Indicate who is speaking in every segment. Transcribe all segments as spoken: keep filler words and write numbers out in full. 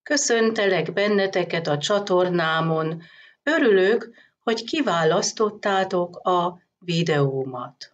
Speaker 1: Köszöntelek benneteket a csatornámon. Örülök, hogy kiválasztottátok a videómat.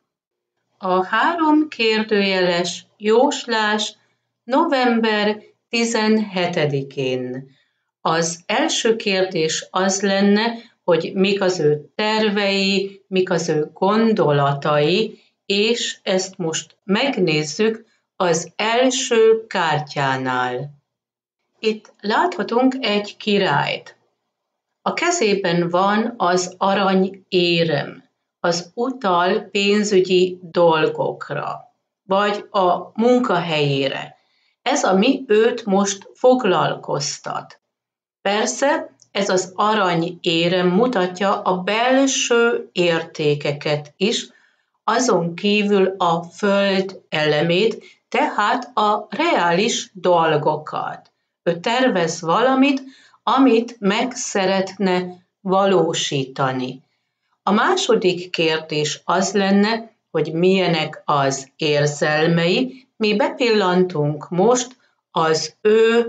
Speaker 1: A három kérdőjeles jóslás november tizenhetedikén. Az első kérdés az lenne, hogy mik az ő tervei, mik az ő gondolatai, és ezt most megnézzük az első kártyánál. Itt láthatunk egy királyt. A kezében van az arany érem, az utal pénzügyi dolgokra, vagy a munkahelyére. Ez, ami őt most foglalkoztat. Persze, ez az arany érem mutatja a belső értékeket is, azon kívül a föld elemét, tehát a reális dolgokat. Ő tervez valamit, amit meg szeretne valósítani. A második kérdés az lenne, hogy milyenek az érzelmei. Mi bepillantunk most az ő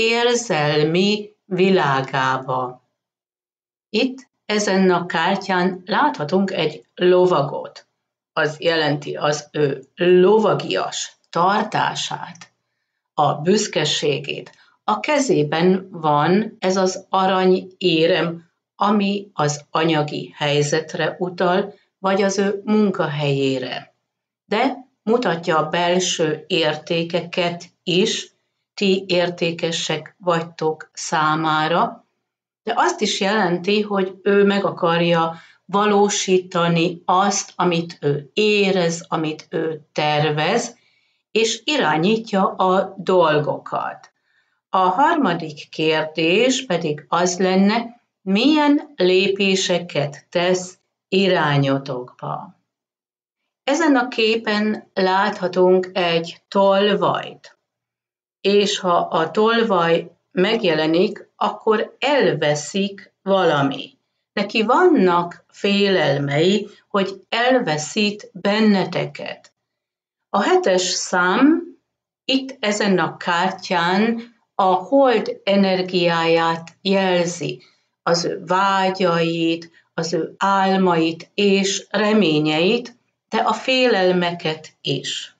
Speaker 1: érzelmi világába. Itt ezen a kártyán láthatunk egy lovagot. Az jelenti az ő lovagias tartását, a büszkeségét. A kezében van ez az arany érem, ami az anyagi helyzetre utal, vagy az ő munkahelyére. De mutatja a belső értékeket is, ti értékesek vagytok számára, de azt is jelenti, hogy ő meg akarja valósítani azt, amit ő érez, amit ő tervez, és irányítja a dolgokat. A harmadik kérdés pedig az lenne, milyen lépéseket tesz irányotokba. Ezen a képen láthatunk egy tolvajt, és ha a tolvaj megjelenik, akkor elveszik valami. Neki vannak félelmei, hogy elveszít benneteket. A hetes szám itt ezen a kártyán a hold energiáját jelzi, az ő vágyait, az ő álmait és reményeit, de a félelmeket is.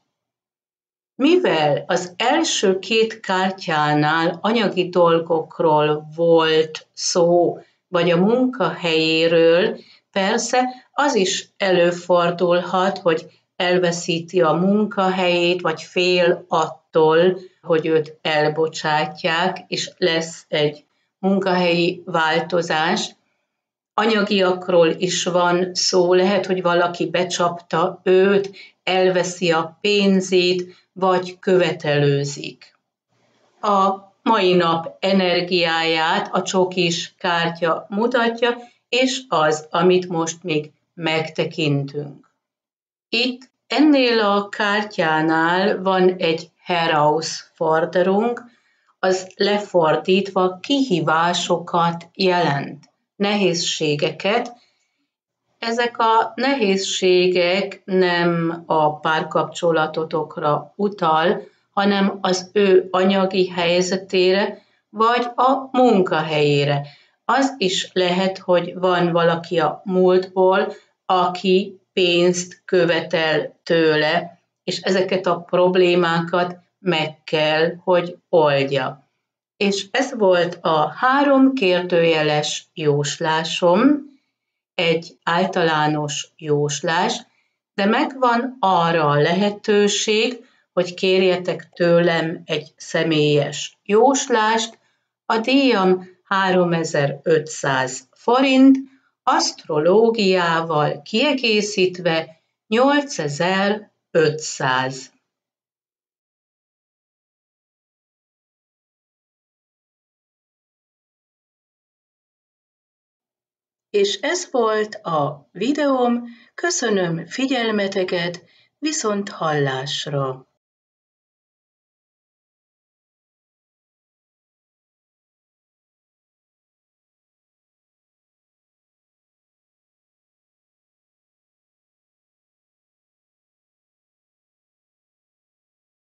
Speaker 1: Mivel az első két kártyánál anyagi dolgokról volt szó, vagy a munkahelyéről, persze az is előfordulhat, hogy elveszíti a munkahelyét, vagy fél attól, hogy őt elbocsátják, és lesz egy munkahelyi változás. Anyagiakról is van szó, lehet, hogy valaki becsapta őt, elveszi a pénzét, vagy követelőzik. A mai nap energiáját a csokis kártya mutatja, és az, amit most még megtekintünk. Itt ennél a kártyánál van egy herausforderung, az lefordítva kihívásokat jelent, nehézségeket. Ezek a nehézségek nem a párkapcsolatotokra utal, hanem az ő anyagi helyzetére, vagy a munkahelyére. Az is lehet, hogy van valaki a múltból, aki pénzt követel tőle, és ezeket a problémákat meg kell, hogy oldja. És ez volt a három kérdőjeles jóslásom, egy általános jóslás, de megvan arra a lehetőség, hogy kérjetek tőlem egy személyes jóslást. A díjam háromezer-ötszáz forint, asztrológiával kiegészítve nyolcezer-ötszáz. És ez volt a videóm, köszönöm figyelmeteket, viszont hallásra!